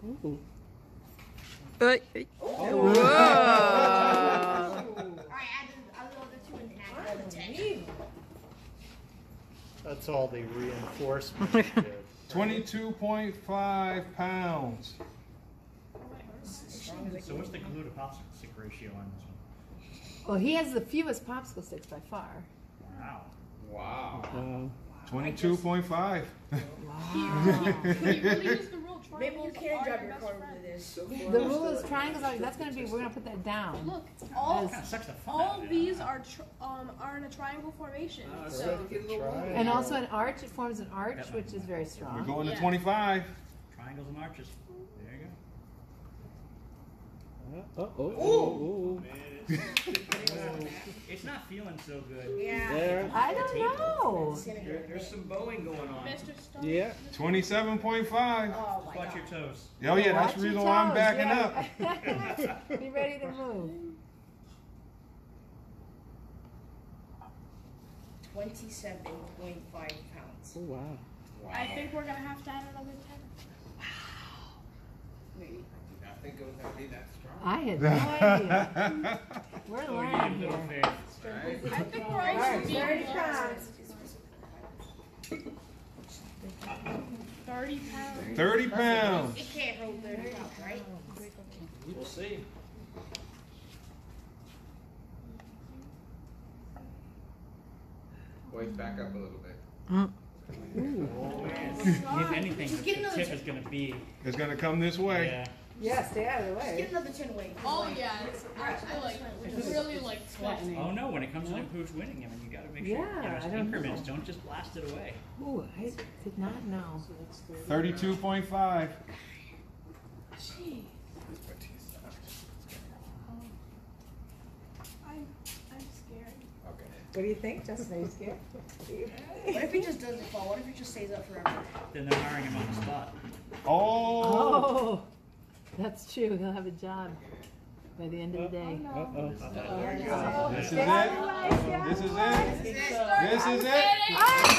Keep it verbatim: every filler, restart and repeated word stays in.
Ooh. Uh, Whoa! All right, add the other two and add the ten. That's all the reinforcement did. Twenty-two point five pounds. So what's the glue to popsicle stick ratio on this one? Well, he has the fewest popsicle sticks by far. Wow. Wow. Um, Twenty-two point five. wow. Maybe you can drop your card with this. The rule is triangles are, that's going to be, we're going to put that down. Look, all, Kind of sucks the fun all out of it, these huh? are tr um are in a triangle formation. Uh, so so get a little Try. And also an arch, it forms an arch, which is very We're strong. going to Yeah. twenty-five. Triangles and arches. There you go. Uh, Uh oh. Oh. It's not feeling so good. Yeah. There. I don't know. There, there's some bowing going on. Mister Stark. Yeah. Twenty-seven point five. Oh my Watch god. your toes. Oh yeah, that's Watch the your reason why I'm toes, backing yeah. up. Be ready to move. Twenty-seven point five pounds. Oh wow. Wow. I think we're gonna have to add another ten. Maybe. I think it was gonna be that strong. I had no idea. We're Oh, learning you little here. face. Right? I think we're All also right, being thirty close. pounds. Thirty pounds. Thirty pounds. It can't hold thirty pounds, right? We'll see. Boys, back up a little bit. Oh, man. If anything, Just the get another tip ten. is going to be. It's gonna come this way. Yeah. Yeah, stay out of the Just way. get another ten away. Oh yeah, it's actually like really like tough. Oh no, when it comes to who's winning, I mean, you got to make sure. Yeah, you know, I it's don't increments. know. Don't just blast it away. Ooh, I did not know. Thirty-two point five. Gee, I'm I'm scared. Okay. What do you think, Justin? Are you scared? What if he just doesn't fall? What if he just stays up forever? Then they're hiring him on the spot. Oh. Oh, that's true. He'll have a job by the end of the day. Uh oh. This is it. This is it. This is it. Ah!